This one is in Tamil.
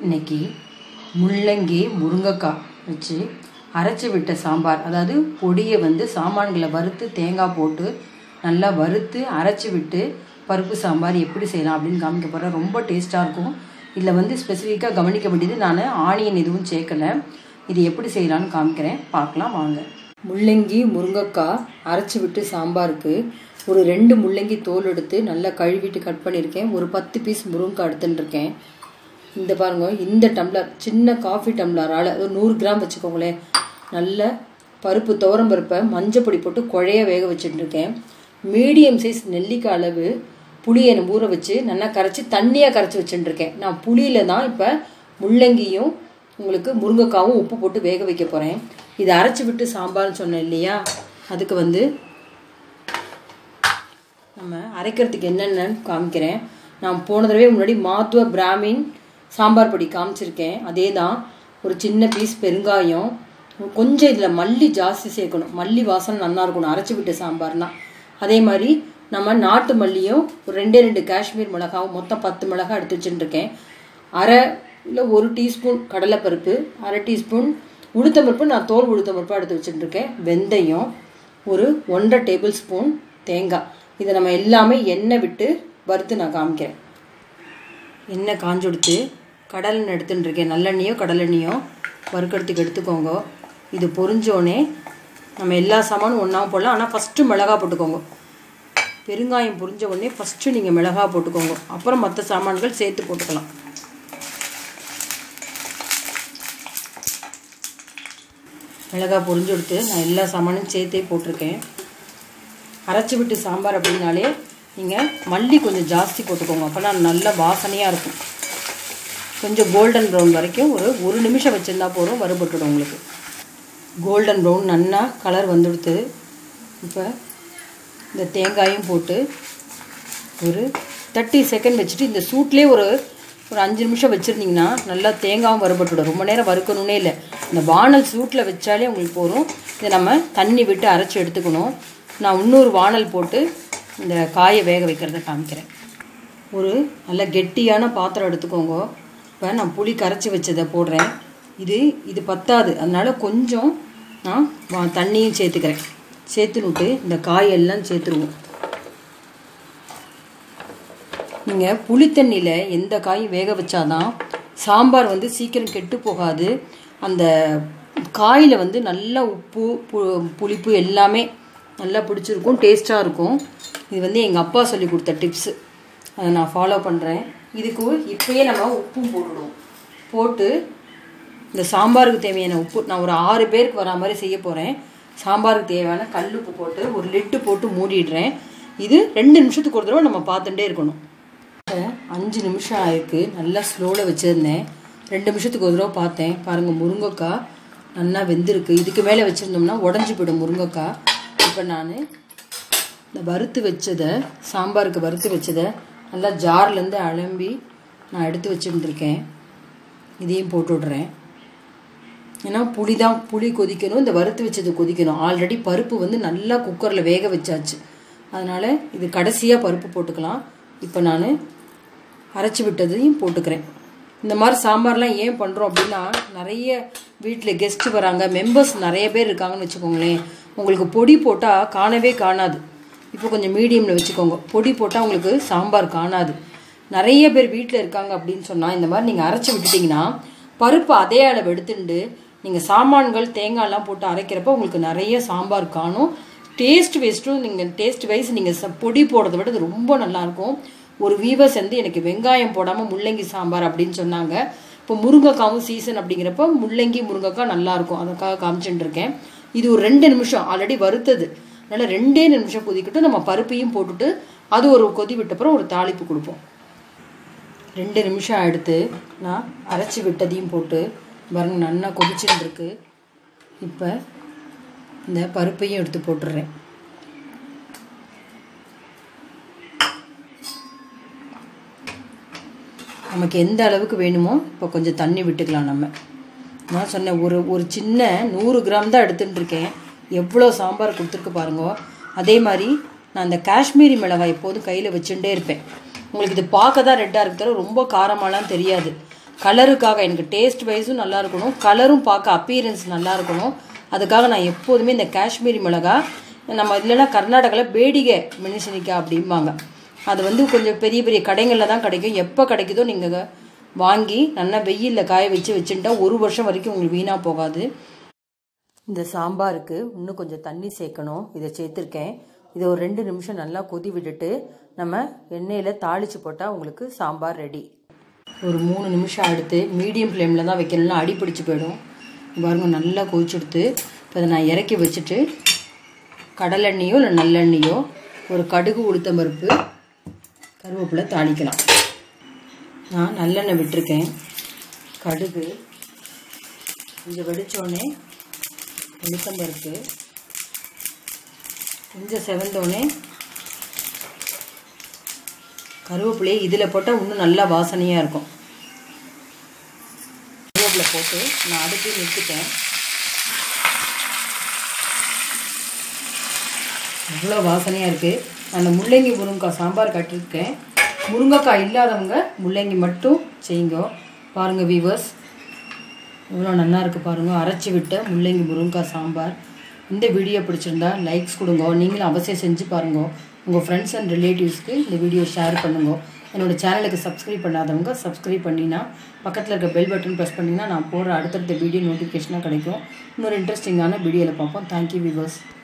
இன்னைக்கு முள்ளங்கி முருங்கைக்காய் வச்சு அரைச்சி விட்ட சாம்பார், அதாவது பொடியை சாமான்களை வறுத்து தேங்காய் போட்டு நல்லா வறுத்து அரைச்சி விட்டு பருப்பு சாம்பார் எப்படி செய்யலாம் அப்படின்னு காமிக்க போகிறேன். ரொம்ப டேஸ்ட்டாக இருக்கும். இதில் ஸ்பெசிஃபிக்காக கவனிக்க வேண்டியது, நான் ஆனியன் எதுவும் சேர்க்கலை. இது எப்படி செய்யலான்னு காமிக்கிறேன், பார்க்கலாம் வாங்க. முள்ளங்கி முருங்கைக்காய் அரைச்சி விட்டு சாம்பாருக்கு ஒரு 2 முள்ளங்கி தோல் எடுத்து நல்லா கழுவிட்டு கட் பண்ணியிருக்கேன். ஒரு 10 பீஸ் முருங்கைக்காய் எடுத்துட்டுருக்கேன். இந்த பாருங்க, இந்த டம்ளர் சின்ன காஃபி டம்ளரால் அது 100 கிராம் வச்சுக்கோங்களேன். நல்ல பருப்பு துவரம் பருப்பை மஞ்சள் பொடி போட்டு குழைய வேக வச்சுட்டுருக்கேன். மீடியம் சைஸ் நெல்லிக்காய் அளவு புளியை ஊற வச்சு நல்லா கரைச்சி தண்ணியாக கரைச்சி வச்சுட்டுருக்கேன். நான் புளியில் தான் இப்போ முள்ளங்கியும் உங்களுக்கு முருங்கைக்காவும் உப்பு போட்டு வேக வைக்க போகிறேன். இதை அரைச்சி விட்டு சாம்பார்னு சொன்னேன் இல்லையா, அதுக்கு நம்ம அரைக்கிறதுக்கு என்னென்னு காமிக்கிறேன். நான் போன தடவை முன்னாடி மாத்துவ பிராமின் சாம்பார் பொடி காமிச்சிருக்கேன். அதே தான். ஒரு சின்ன பீஸ் பெருங்காயம், கொஞ்சம் இதில் மல்லி ஜாஸ்தி சேர்க்கணும். மல்லி வாசனை நல்லா இருக்கணும் அரைச்சி விட்டு சாம்பார்னா. அதே மாதிரி நம்ம நாட்டு மல்லியும் ஒரு 2 காஷ்மீர் மிளகாவும் மொத்தம் 10 மிளகாய் எடுத்து வச்சுட்டுருக்கேன். அரை இல்லை 1 டீஸ்பூன் கடலைப்பருப்பு, அரை டீஸ்பூன் உளுத்தம்பருப்பு, நான் தோல் உளுத்தம்பருப்பாக எடுத்து வச்சுட்டுருக்கேன். வெந்தயம், ஒரு 1.5 டேபிள் ஸ்பூன் தேங்காய். இதை நம்ம எல்லாமே எண்ணெய் விட்டு வறுத்து நான் காமிக்கிறேன். எண்ணெய் காஞ்செடுத்து கடலெண்ணெய் எடுத்துட்டுருக்கேன். நல்லெண்ணெயோ கடலெண்ணெயோ வறுக்கிறதுக்கு எடுத்துக்கோங்க. இது பொரிஞ்சோடனே நம்ம எல்லா சாமானும் ஒன்றா போடலாம். ஆனால் ஃபஸ்ட்டு மிளகா போட்டுக்கோங்க. பெருங்காயம் பொரிஞ்ச உடனே ஃபஸ்ட்டு நீங்கள் மிளகா போட்டுக்கோங்க, அப்புறம் மற்ற சாமான்கள் சேர்த்து போட்டுக்கலாம். மிளகா பொரிஞ்செடுத்து நான் எல்லா சாமானும் சேர்த்தே போட்டிருக்கேன். அரைச்சி விட்டு சாம்பார் அப்படின்னாலே நீங்கள் மல்லி கொஞ்சம் ஜாஸ்தி போட்டுக்கோங்க, அப்போனா நல்ல வாசனையாக இருக்கும். கொஞ்சம் கோல்டன் ப்ரௌன் வரைக்கும் ஒரு 1 நிமிஷம் வச்சுருந்தா போதும், வறுபட்டுடும் உங்களுக்கு. கோல்டன் ப்ரௌன் நல்லா கலர் வந்துடுத்து. இப்போ இந்த தேங்காயும் போட்டு ஒரு 30 செகண்ட் வச்சுட்டு இந்த சூட்லேயே ஒரு 5 நிமிஷம் வச்சுருந்திங்கன்னா நல்லா தேங்காயும் வறுபட்டுடும். ரொம்ப நேரம் வறுக்கணுன்னே இல்லை, இந்த வானல் சூட்டில் வச்சாலே உங்களுக்கு போதும். இதை நம்ம தண்ணி விட்டு அரைச்சி எடுத்துக்கணும். நான் இன்னொரு வானல் போட்டு இந்த காயை வேக வைக்கிறத காமிக்கிறேன். ஒரு நல்ல கெட்டியான பாத்திரம் எடுத்துக்கோங்க. இப்போ நான் புளி கரைச்சி வச்சதை போடுறேன். இது பத்தாது, அதனால் கொஞ்சம் நான் தண்ணியும் சேர்த்துக்கிறேன். சேர்த்துனுட்டு இந்த காயெல்லாம் சேர்த்துருவோம். நீங்கள் புளி தண்ணியில் எந்த காயும் வேக வச்சாதான் சாம்பார் சீக்கிரம் கெட்டு போகாது. அந்த காயில் நல்ல உப்பு புளிப்பு எல்லாமே நல்லா பிடிச்சிருக்கும், டேஸ்ட்டாக இருக்கும். இது எங்கள் அப்பா சொல்லி கொடுத்த டிப்ஸு, அதை நான் ஃபாலோ பண்ணுறேன். இதுக்கு இப்போயே நம்ம உப்பும் போட்டுடுவோம். போட்டு இந்த சாம்பாருக்கு தேவையான உப்பு, நான் ஒரு 6 பேருக்கு வரா மாதிரி செய்ய போகிறேன். சாம்பாருக்கு தேவையான கல் உப்பு போட்டு ஒரு லிட்டு போட்டு மூடிடுறேன். இது 2 நிமிஷத்துக்கு ஒரு தடவை நம்ம பார்த்துட்டே இருக்கணும். 5 நிமிஷம் ஆயிருக்கு. நல்லா ஸ்லோவில் வச்சுருந்தேன். 2 நிமிஷத்துக்கு ஒரு தடவை பார்த்தேன். பாருங்கள், முருங்கைக்காய் நல்லா வெந்திருக்கு. இதுக்கு மேலே வச்சுருந்தோம்னா உடஞ்சி போய்டும் முருங்கைக்காய். இப்போ நான் இந்த வறுத்து வச்சதை, சாம்பாருக்கு வறுத்து வச்சதை நல்லா ஜார்லேருந்து அலம்பி நான் எடுத்து வச்சுருந்துருக்கேன். இதையும் போட்டு விட்றேன். ஏன்னா புளி கொதிக்கணும், இந்த வறுத்து வச்சது கொதிக்கணும். ஆல்ரெடி பருப்பு நல்லா குக்கரில் வேக வச்சாச்சு, அதனால் இது கடைசியாக பருப்பு போட்டுக்கலாம். இப்போ நான் அரைச்சி விட்டதையும் போட்டுக்கிறேன். இந்த மாதிரி சாம்பார்லாம் ஏன் பண்ணுறோம் அப்படின்னா, நிறைய வீட்டில் கெஸ்ட்டு வராங்க, மெம்பர்ஸ் நிறைய பேர் இருக்காங்கன்னு வச்சுக்கோங்களேன். உங்களுக்கு பொடி போட்டால் காணவே காணாது. இப்போ கொஞ்சம் மீடியமில் வச்சுக்கோங்க. பொடி போட்டால் உங்களுக்கு சாம்பார் காணாது. நிறைய பேர் வீட்டில் இருக்காங்க அப்படின்னு சொன்னால் இந்த மாதிரி நீங்கள் அரைச்சி விட்டுட்டிங்கன்னா பருப்பு அதே அளவு எடுத்துட்டு நீங்கள் சாமான்கள் தேங்காயெல்லாம் போட்டு அரைக்கிறப்ப உங்களுக்கு நிறைய சாம்பார் காணும். டேஸ்ட் வைஸ் நீங்கள் பொடி போடுறத விட இது ரொம்ப நல்லாயிருக்கும். ஒரு வீவர்ஸ் எனக்கு வெங்காயம் போடாமல் முள்ளங்கி சாம்பார் அப்படின்னு சொன்னாங்க. இப்போ முருங்கைக்காவும் சீசன் அப்படிங்கிறப்ப முள்ளங்கி முருங்கைக்காய் நல்லாயிருக்கும், அதுக்காக காமிச்சுட்டு இருக்கேன். இது ஒரு 2 நிமிஷம் ஆல்ரெடி வறுத்தது, அதனால் 2 நிமிஷம் கொதிக்கிட்டு நம்ம பருப்பையும் போட்டுட்டு அது ஒரு கொதி விட்டப்புறம் ஒரு தாளிப்பு கொடுப்போம். 2 நிமிஷம் எடுத்து நான் அரைச்சி விட்டதையும் போட்டு பாருங்க, நல்லா கொதிச்சுட்டு இருக்கு. இப்போ இந்த பருப்பையும் எடுத்து போட்டுடுறேன். நமக்கு எந்த அளவுக்கு வேணுமோ இப்போ கொஞ்சம் தண்ணி விட்டுக்கலாம். நான் சொன்னேன் ஒரு சின்ன 100 கிராம் தான் எடுத்துகிட்டு இருக்கேன். எவ்வளோ சாம்பார் கொடுத்துருக்கு பாருங்க. அதே மாதிரி நான் இந்த காஷ்மீரி மிளகாய் எப்போதும் கையில் வச்சுட்டே இருப்பேன். உங்களுக்கு இது பார்க்க தான் ரெட்டாக இருக்கிற ரொம்ப காரமாலாம் தெரியாது. கலருக்காக எனக்கு டேஸ்ட் வைஸும் நல்லா இருக்கணும், கலரும் பார்க்க அப்பீரன்ஸ் நல்லா இருக்கணும். அதுக்காக நான் எப்போதுமே இந்த காஷ்மீரி மிளகா, நம்ம இல்லைன்னா கர்நாடகாவில் பேடிகை மெனிசனிக்காய் அப்படிம்பாங்க, அது வந்து கொஞ்சம் பெரிய பெரிய கடைகளில் தான் கிடைக்கும். எப்போ கிடைக்குதோ நீங்கள் வாங்கி நல்லா வெயிலில் காய வச்சுட்டா 1 வருஷம் வரைக்கும் உங்களுக்கு வீணாக போகாது. இந்த சாம்பாருக்கு இன்னும் கொஞ்சம் தண்ணி சேர்க்கணும். இதை சேர்த்துருக்கேன். இதை ஒரு 2 நிமிஷம் நல்லா கொதி விட்டுட்டு நம்ம எண்ணெயில் தாளித்து போட்டால் உங்களுக்கு சாம்பார் ரெடி. ஒரு 3 நிமிஷம் அடுத்து மீடியம் ஃப்ளேமில் தான் வைக்கணும்னா அடி பிடிச்சி போயிடும். பாருங்க நல்லா கொதிச்சுடுத்து. இப்போ அதை நான் இறக்கி வச்சுட்டு கடலெண்ணெயோ இல்லை நல்லெண்ணெயோ ஒரு கடுகு உளுத்தம் பருப்பு கருவேப்பிலை தாளிக்கலாம். நான் நல்லெண்ணெய் விட்டுருக்கேன். கடுகு கொஞ்சம் வெடித்தோடனே உளுத்தம் பருப்பு கொஞ்சம் செவந்தோடனே கருவேப்பிலையை இதில் போட்டால் இன்னும் நல்லா வாசனையாக இருக்கும். கருவேப்பிலை போட்டு நான் அடுத்து நிறுத்திட்டேன். அவ்வளோ வாசனையாக இருக்குது. அந்த முள்ளங்கி முருங்கைக்காய் சாம்பார் கட்டியிருக்கேன். முருங்கைக்காய் இல்லாதவங்க முள்ளங்கி மட்டும் செய்யுங்க. பாருங்கள் வீவர்ஸ், எவ்வளோ நல்லா இருக்குது பாருங்கள். அரைச்சி விட்ட முள்ளங்கி முருங்கைக்காய் சாம்பார். இந்த வீடியோ பிடிச்சிருந்தா லைக்ஸ் கொடுங்க. நீங்களும் அவசியம் செஞ்சு பாருங்க. உங்கள் ஃப்ரெண்ட்ஸ் அண்ட் ரிலேட்டிவ்ஸ்க்கு இந்த வீடியோ ஷேர் பண்ணுங்க. என்னோடய சேனலுக்கு சப்ஸ்கிரைப் பண்ணாதவங்க சப்ஸ்கிரைப் பண்ணினா பக்கத்தில் இருக்க பெல் பட்டன் ப்ரெஸ் பண்ணிங்கன்னா நான் போடுற அடுத்தடுத்த வீடியோ நோட்டிஃபிகேஷனாக கிடைக்கும். இன்னொரு இன்ட்ரெஸ்டிங்கான வீடியோவில் பார்ப்போம். Thank you viewers.